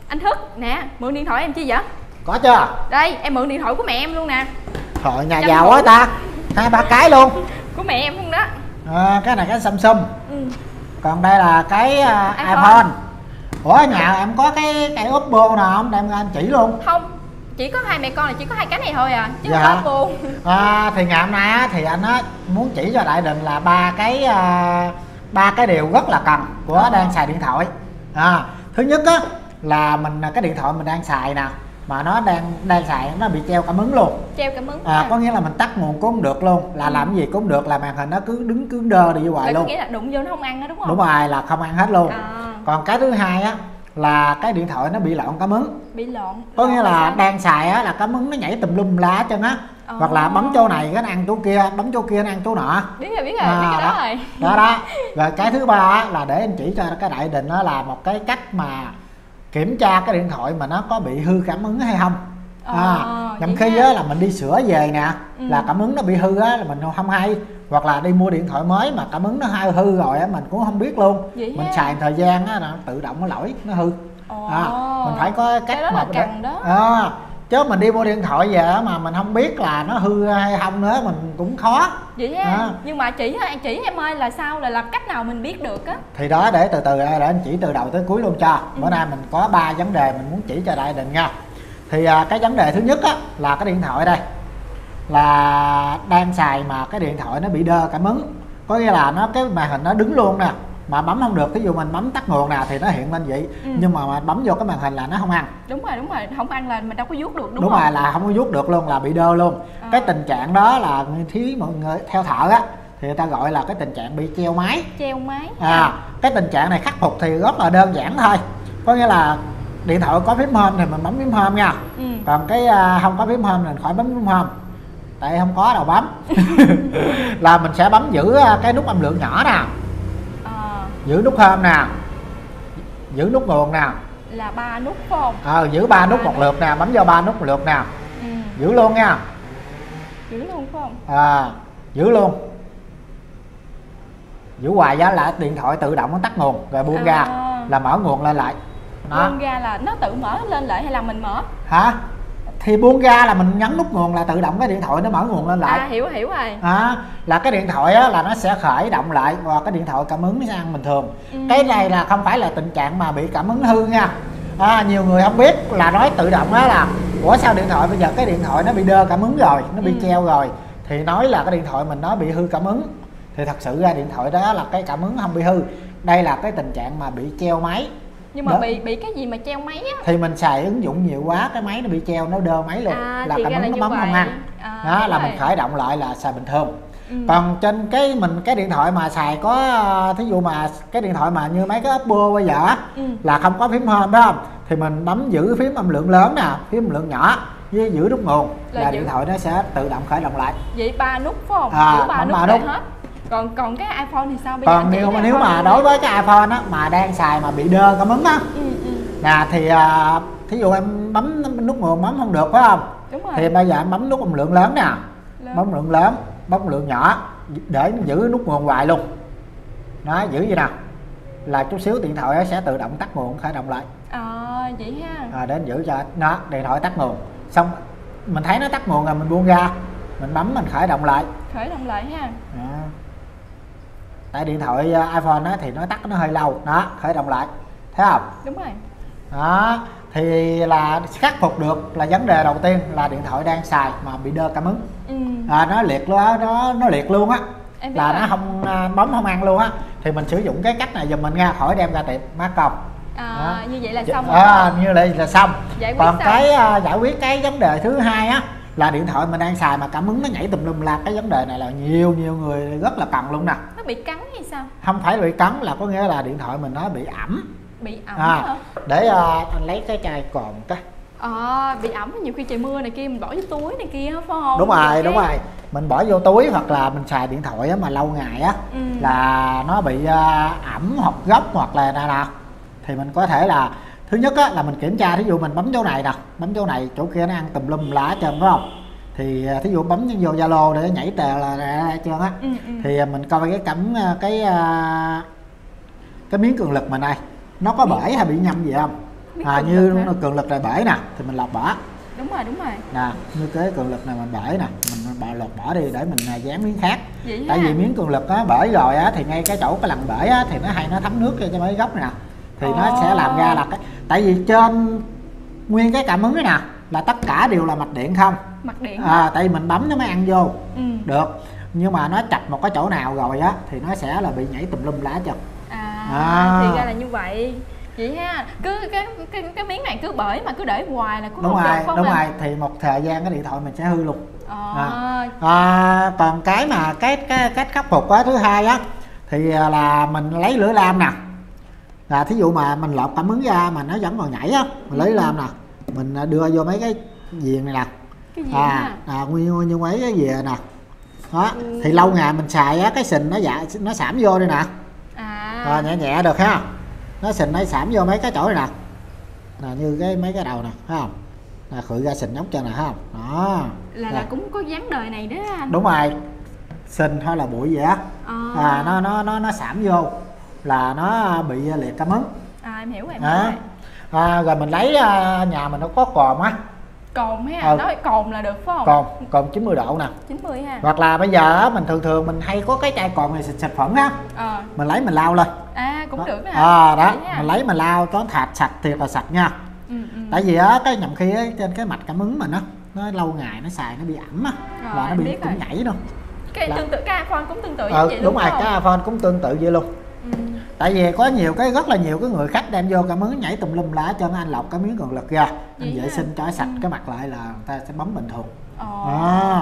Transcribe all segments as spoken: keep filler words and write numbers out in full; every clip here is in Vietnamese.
Anh Thức, nè, mượn điện thoại em chi vậy? Có chưa? Đây, em mượn điện thoại của mẹ em luôn nè. Trời, nhà giàu quá ta. Hai ba cái luôn. Của mẹ em không đó. À, cái này cái Samsung. Ừ. Còn đây là cái uh, iPhone. iPhone. Ủa nhà em có cái cái Oppo nào không? Đem anh chỉ luôn. Không, chỉ có hai mẹ con là chỉ có hai cái này thôi à, chứ dạ. không có Oppo. À, thì ngày hôm nay á, thì anh á muốn chỉ cho đại đình là ba cái uh, ba cái điều rất là cần của ờ. đang xài điện thoại. À, thứ nhất á là mình cái điện thoại mình đang xài nè, mà nó đang đang xài nó bị treo cảm ứng luôn. Treo cảm ứng. À, có nghĩa là mình tắt nguồn cũng không được luôn, là ừ. làm gì cũng được, là màn hình nó cứ đứng cứ đơ đi hoài luôn. Có nghĩa là đụng vô nó không ăn đó đúng không? Đúng rồi, là không ăn hết luôn. À. Còn cái thứ hai á là cái điện thoại nó bị loạn cảm ứng. Bị loạn. Có nghĩa là sao? đang xài á là cảm ứng nó nhảy tùm lum lá hết trơn á. À. Hoặc là bấm chỗ này cái nó ăn chỗ kia, bấm chỗ kia nó ăn chỗ nọ. Biết rồi, biết rồi, à, biết cái đó, đó rồi. Đó đó. Rồi cái thứ ba á, là để anh chỉ cho cái đại đình đó là một cái cách mà kiểm tra cái điện thoại mà nó có bị hư cảm ứng hay không. À, nhằm khi á, là mình đi sửa về nè, ừ. là cảm ứng nó bị hư á là mình không hay, hoặc là đi mua điện thoại mới mà cảm ứng nó hay hư rồi á mình cũng không biết luôn. Vậy mình ha? Xài thời gian á nó tự động nó lỗi nó hư. À, mình phải có cách đó mà cần đó. À, chứ mình đi mua điện thoại về mà mình không biết là nó hư hay không nữa mình cũng khó. Vậy ha? À. Nhưng mà chỉ chỉ em ơi là sao, là làm cách nào mình biết được á? Thì đó, để từ từ để anh chỉ từ đầu tới cuối luôn cho. Ừ. Bữa nay mình có ba vấn đề mình muốn chỉ cho đại đình nha. Thì à, cái vấn đề thứ nhất á là cái điện thoại đây là đang xài mà cái điện thoại nó bị đơ cảm ứng, có nghĩa là nó cái màn hình nó đứng luôn nè mà bấm không được. Ví dụ mình bấm tắt nguồn nè thì nó hiện lên vậy, ừ. nhưng mà, mà bấm vô cái màn hình là nó không ăn. Đúng rồi, đúng rồi, không ăn là mình đâu có vuốt được đúng, đúng không? Đúng rồi, là không có vuốt được luôn, là bị đơ luôn. À. Cái tình trạng đó là thí mọi người theo thợ á thì người ta gọi là cái tình trạng bị treo máy. Treo máy. À, cái tình trạng này khắc phục thì rất là đơn giản thôi, có nghĩa là điện thoại có phím home thì mình bấm phím home nha, ừ. còn cái uh, không có phím home thì mình khỏi bấm phím home, tại không có đâu bấm. Là mình sẽ bấm giữ uh, cái nút âm lượng nhỏ nè, à. giữ nút home nè, giữ nút nguồn nè, là ba nút phải không? Ờ, giữ ba nút một lượt nè, bấm vô ba nút một lượt nè, ừ. giữ luôn nha, giữ luôn phải không? À, giữ luôn, giữ hoài giá là điện thoại tự động nó tắt nguồn rồi buông à. ra là mở nguồn lên lại. Đó. Buông ra là nó tự mở lên lại hay là mình mở? Hả? Thì buông ra là mình nhấn nút nguồn là tự động cái điện thoại nó mở nguồn lên lại. À, hiểu hiểu rồi. À, là cái điện thoại á, là nó sẽ khởi động lại và cái điện thoại cảm ứng nó sẽ ăn bình thường. Ừ. Cái này là không phải là tình trạng mà bị cảm ứng hư nha. À, nhiều người không biết là nói tự động đó là ủa sao điện thoại bây giờ cái điện thoại nó bị đơ cảm ứng rồi, nó bị ừ. treo rồi, thì nói là cái điện thoại mình nó bị hư cảm ứng. Thì thật sự ra điện thoại đó là cái cảm ứng không bị hư. Đây là cái tình trạng mà bị treo máy. Nhưng mà đó. bị bị cái gì mà treo máy á? Thì mình xài ứng dụng nhiều quá cái máy nó bị treo, nó đơ máy luôn, à, là cảm ứng nó bấm vậy. Không ăn. À, đó là rồi. Mình khởi động lại là xài bình thường. Ừ. Còn trên cái mình cái điện thoại mà xài có thí dụ mà cái điện thoại mà như mấy cái Oppo bây giờ ừ. là không có phím home đó không? Thì mình bấm giữ phím âm lượng lớn nè, phím âm lượng nhỏ với giữ nút nguồn là, là giữ... điện thoại nó sẽ tự động khởi động lại. Vậy ba nút phải không? À, giữ ba nút, nút. hết. Còn còn cái iPhone thì sao bây còn giờ? Còn nếu mà đối với cái iPhone á mà đang xài mà bị đơ cảm ứng á, ừ, ừ. nè thì uh, thí dụ em bấm nút nguồn bấm không được phải không? Đúng rồi. Thì bây giờ em bấm nút âm lượng lớn nè, lớn. bấm lượng lớn, bấm lượng nhỏ để giữ nút nguồn hoài luôn. Đó, giữ gì nào là chút xíu điện thoại sẽ tự động tắt nguồn khởi động lại. À, vậy ha. À, đến giữ cho nó điện thoại tắt nguồn xong mình thấy nó tắt nguồn rồi mình buông ra, mình bấm mình khởi động lại. Khởi động lại ha. À. Tại điện thoại iPhone á, thì nó tắt nó hơi lâu, đó khởi động lại, thấy không? Đúng rồi. Đó thì là khắc phục được là vấn đề đầu tiên là điện thoại đang xài mà bị đơ cảm ứng. Ừ. À, nó liệt luôn á, nó nó liệt luôn á, là rồi. Nó không bấm không ăn luôn á, thì mình sử dụng cái cách này giùm mình nha, khỏi đem ra tiệm mắc công. À, như vậy là xong à, rồi. Như vậy là xong. Giải quyết còn xong. cái uh, giải quyết cái vấn đề thứ hai á là điện thoại mình đang xài mà cảm ứng nó nhảy tùm lum la, cái vấn đề này là nhiều nhiều người rất là cần luôn nè. Nó bị cắn hay sao? Không phải bị cắn, là có nghĩa là điện thoại mình nó bị ẩm. Bị ẩm à, hả? Để uh, anh lấy cái chai cồn cái. À, bị ẩm nhiều khi trời mưa này kia mình bỏ vô túi này kia phải không? Đúng rồi, đúng rồi. Mình bỏ vô túi hoặc là mình xài điện thoại á, mà lâu ngày á ừ. là nó bị uh, ẩm hoặc gốc hoặc là nào nào thì mình có thể là thứ nhất á, là mình kiểm tra, thí dụ mình bấm chỗ này nè, bấm chỗ này chỗ kia nó ăn tùm lum lá hết trơn phải không? Thì thí dụ bấm vô Zalo để nhảy tè là ra trơn á, ừ, ừ. thì mình coi cái cắm cái cái miếng cường lực mình này nó có bể hay bị nhầm gì không? À, như cường lực này bể nè thì mình lọc bỏ. Đúng rồi, đúng rồi. Nè, như cái cường lực này mình bể nè, mình bỏ lột bỏ đi để mình dán miếng khác. Vậy Tại ha? vì miếng cường lực á bể rồi á thì ngay cái chỗ cái lần bể á thì nó hay nó thấm nước cho mấy gốc này nè. Thì Ồ. nó sẽ làm ra là cái, tại vì trên nguyên cái cảm ứng này nè là tất cả đều là mạch điện không. Mạch điện. À, tại vì mình bấm nó mới ăn vô. Ừ. Được. Nhưng mà nó chặt một cái chỗ nào rồi á thì nó sẽ là bị nhảy tùm lum lá cho. À, À. thì ra là như vậy. Vậy ha, cứ cái cái cái miếng này cứ bể mà cứ để hoài là cũng Đúng không rồi, được, phải đúng không rồi, anh? thì một thời gian cái điện thoại mình sẽ hư luôn. Ờ. À. À, còn cái mà cái cái cách khắc phục á thứ hai á thì là mình lấy lưỡi lam nè. Là thí dụ mà mình lọt cảm ứng ra mà nó vẫn còn nhảy á, mình lấy lam nè, mình đưa vô mấy cái viền này nè. Cái gì À, ha? à nguyên như mấy cái viền nè. Đó, Ừ. thì lâu ngày mình xài á cái sình nó dạ nó xảm vô đây nè. À. À, nhẹ nhẹ được ha. Nó sình nó xảm vô mấy cái chỗ này nè. Là như cái mấy cái đầu nè, thấy không? Là khử ra sình nhóc cho nè, thấy không? Đó. Là, Nè. là cũng có dáng đời này đó anh. Đúng rồi, sình hay là bụi gì á. À. À, nó nó nó nó xảm vô là nó bị liệt cảm ứng. À, em hiểu rồi, em hiểu À, rồi. à, rồi mình lấy à, nhà mình nó có cồn á. Cồn ha, Ừ. nói cồn là được phải không? Cồn cồn chín mươi độ nè. chín mươi ha. Hoặc là bây giờ á, mình thường thường mình hay có cái chai cồn này xịt xịt phẫn á, Ờ. mình lấy mình lau lên. À, cũng Đó. được đó hả? À, đó, Vậy ha. mình lấy mình lau cho thạch sạch thiệt là sạch nha. Ừ, ừ. Tại vì á cái nhầm khi á, trên cái mạch cảm ứng mình á nó lâu ngày nó xài nó bị ẩm á, Rồi, là nó em bị biết cũng rồi. nhảy luôn. Cái là- tương tự cái iPhone cũng tương tự như Ờ, vậy luôn đúng rồi, phải không? cái iPhone cũng tương tự vậy luôn. Ừ. Tại vì có nhiều cái rất là nhiều cái người khách đem vô cảm ứng nhảy tùm lum lá cho anh lọc cái miếng cường lực ra, anh Vậy vệ ha? sinh cho sạch Ừ. cái mặt lại là người ta sẽ bấm bình thường. Ồ. À.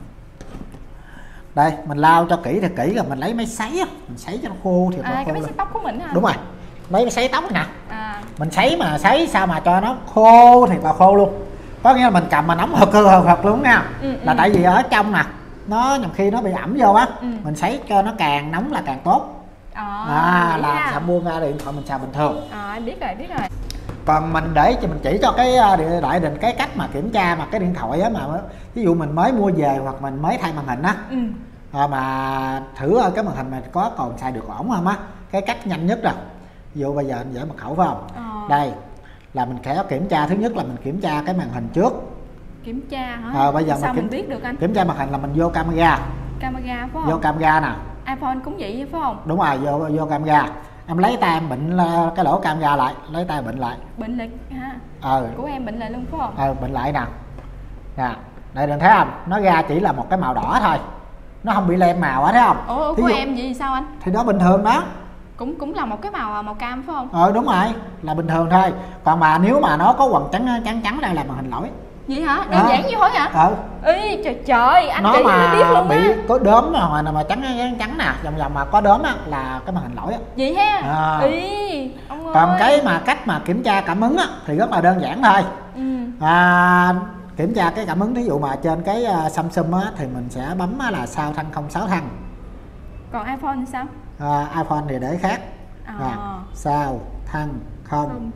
Đây mình lau cho kỹ thì kỹ rồi mình lấy máy sấy á, mình sấy cho nó khô thì nó À, khô cái máy lên. sấy tóc của mình hả? Đúng rồi, lấy máy sấy tóc nè, À. mình sấy mà sấy sao mà cho nó khô thì là khô luôn, có nghĩa là mình cầm mà nóng hực hực hực hực luôn nha. Ừ, Là ừ. tại vì ở trong nè nó nhầm khi nó bị ẩm vô á, Ừ. mình sấy cho nó càng nóng là càng tốt. À, À, vậy là ha. xài buông ra điện thoại mình xài bình thường. À, em biết rồi, biết rồi. Còn mình để cho mình chỉ cho cái uh, địa- đại đình cái cách mà kiểm tra mà cái điện thoại á, mà ví dụ mình mới mua về hoặc mình mới thay màn hình á, Ừ. à, mà thử uh, cái màn hình mình có còn xài được ổn không á, cái cách nhanh nhất rồi. Ví dụ bây giờ anh giải mật khẩu phải không? Ờ. Đây là mình sẽ kiểm tra, thứ nhất là mình kiểm tra cái màn hình trước. Kiểm tra hả? Ờ, bây giờ Sao mình mình kiểm- biết được anh? Kiểm tra màn hình là mình vô camera, Camera phải vô không? camera nè. iPhone cũng vậy phải không? Đúng rồi, vô vô camera. Em lấy tay em bịnh uh, cái lỗ camera lại, lấy tay bịnh lại. Bệnh lại ha. Ờ, Của em bệnh lại luôn phải không? ờ bịnh lại nè. Nè, đây đừng thấy không? Nó ra chỉ là một cái màu đỏ thôi. Nó không bị lem màu á, thấy không? Ủa, Thí của dụ- em vậy thì sao anh? Thì đó bình thường đó. Cũng cũng là một cái màu màu cam phải không? Ờ đúng rồi, là bình thường thôi. Còn mà nếu mà nó có quầng trắng trắng trắng đây là màn hình lỗi. Vậy hả? Đơn Đó. giản như thôi hả? Ờ, Ý trời trời, anh nó chị mới biết mà luôn bị á. có đốm mà mà, mà trắng trắng trắng nè, vòng vòng mà có đốm á là cái màn hình lỗi á. Vậy ha? À. Ý, ông Còn ơi. cái mà cách mà kiểm tra cảm ứng á thì rất là đơn giản thôi. Ừ. À, kiểm tra cái cảm ứng ví dụ mà trên cái uh, Samsung á thì mình sẽ bấm á, là sao thăng không sáu thăng. Còn iPhone thì sao? À, iPhone thì để khác. À. À, sao thăng không Không.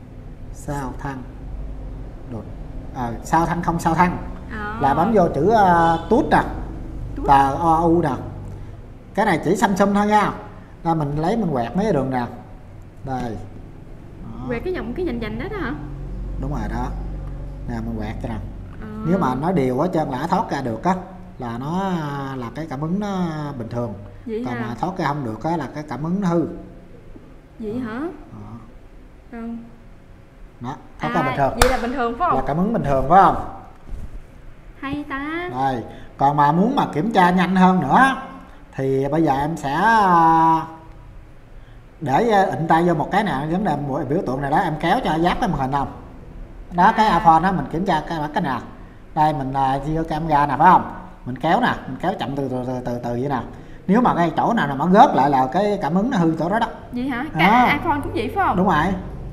sao thăng đột à, sao thăng không sao thăng À. là bấm vô chữ uh, tút nè, Tút. tờ o u nè, cái này chỉ Samsung thôi nha. Là mình lấy mình quẹt mấy cái đường nè, đây đó. Quẹt cái dòng cái dành dành đó đó hả? Đúng rồi đó, nè mình quẹt cho nè. À. Nếu mà nó đều ở trên lã thoát ra được á là nó là cái cảm ứng nó bình thường. Vậy Còn hả? mà thoát ra không được á là cái cảm ứng nó hư. Vậy hả? Đó, Không. đó thoát ra bình À, thường, vậy là bình thường phải là không? cảm ứng bình thường phải không? Hay ta. Rồi, còn mà muốn mà kiểm tra nhanh hơn nữa thì bây giờ em sẽ à, để à, ịnh tay vô một cái nào vấn đề mỗi biểu tượng này đó, em kéo cho giáp cái màn hình không? Đó, cái À. iPhone đó mình kiểm tra cái cái nào. Đây mình à, vô camera nè phải không? Mình kéo nè, mình kéo chậm từ từ từ từ, từ vậy nè. Nếu mà cái chỗ nào mà nó gớt lại là cái cảm ứng nó hư chỗ đó đó. Vậy hả? Cả À. iPhone cũng vậy phải không? Đúng rồi.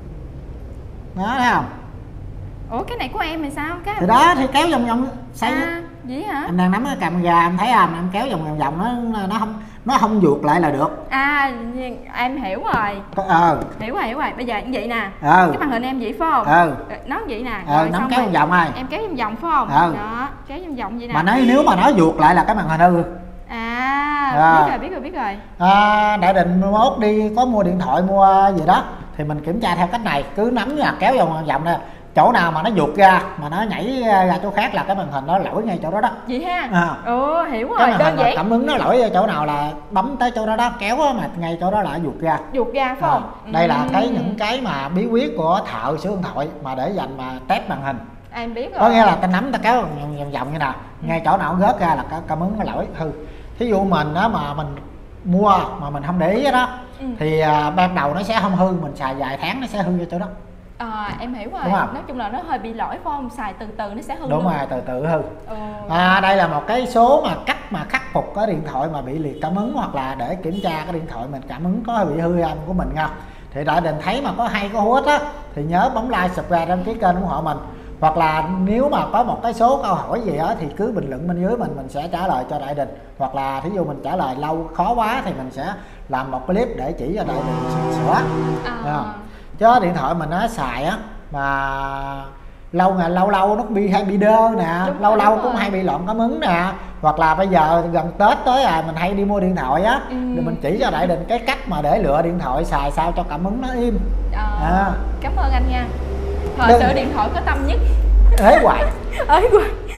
Đó thấy không? Ủa cái này của em thì sao? Cái Thì đó thì kéo vòng vòng xoay. À, vậy hả? Em đang nắm cái camera em thấy không? Em kéo vòng vòng vòng nó nó không nó không vuột lại là được. À, em hiểu rồi. Có- Ờ. Hiểu rồi, hiểu rồi. Bây giờ như vậy nè. Ờ. Cái màn hình em vậy phải không? Ờ. Nó vậy nè. Ờ, Rồi nắm xong kéo rồi vòng vòng này. em kéo vòng vòng phải không? Ờ. Đó, kéo vòng vòng vậy nè. Mà nếu nếu mà nó vuột lại là cái màn hình hư. À, À. biết rồi, biết rồi, biết rồi. À, Đại Định mốt đi có mua điện thoại mua gì đó thì mình kiểm tra theo cách này, cứ nắm nha, kéo vòng vòng nè, chỗ nào mà nó vụt ra mà nó nhảy ra chỗ khác là cái màn hình nó lỗi ngay chỗ đó đó. Vậy ha. À. Ồ, hiểu rồi, Cái màn đơn hình là giản. cảm ứng nó lỗi ở chỗ nào là bấm tới chỗ đó đó, kéo á, mà ngay chỗ đó là vụt ra. Vụt ra phải không? À, đây là cái Ừm. những cái mà bí quyết của thợ sửa điện thoại mà để dành mà test màn hình. Em biết rồi. Có nghĩa là ta nắm ta kéo vòng vòng vòng như nào, ngay chỗ nào nó rớt ra là cái cảm ứng nó lỗi hư. Thí dụ mình á mà mình mua mà mình không để ý đó, Ừ. thì à, ban đầu nó sẽ không hư, mình xài vài tháng nó sẽ hư ở chỗ đó. À, em hiểu rồi. Đúng không? Nói chung là nó hơi bị lỗi phải không? Xài từ từ nó sẽ hư Đúng luôn. rồi, từ từ hư. Ừ. À, đây là một cái số mà cách mà khắc phục cái điện thoại mà bị liệt cảm ứng, hoặc là để kiểm tra cái điện thoại mình cảm ứng có bị hư hay không của mình nha. Thì Đại Đình thấy mà có hay có hữu ích á thì nhớ bấm like, subscribe, đăng ký kênh ủng hộ mình. Hoặc là nếu mà có một cái số câu hỏi gì đó thì cứ bình luận bên dưới mình mình sẽ trả lời cho Đại Đình. Hoặc là thí dụ mình trả lời lâu khó quá thì mình sẽ làm một clip để chỉ cho Đại Đình sửa. À. Chứ điện thoại mình nó xài á mà lâu ngày lâu lâu nó bị hay bị đơ nè, Đúng lâu rồi, lâu đúng cũng rồi. hay bị loạn cảm ứng nè. Hoặc là bây giờ gần Tết tới rồi mình hay đi mua điện thoại á, Ừ. thì mình chỉ cho Đại Đình cái cách mà để lựa điện thoại xài sao cho cảm ứng nó im. À. À. Cảm ơn anh nha. Thời Đừng- sự điện thoại có tâm nhất. Thế hoài. Ơi quên.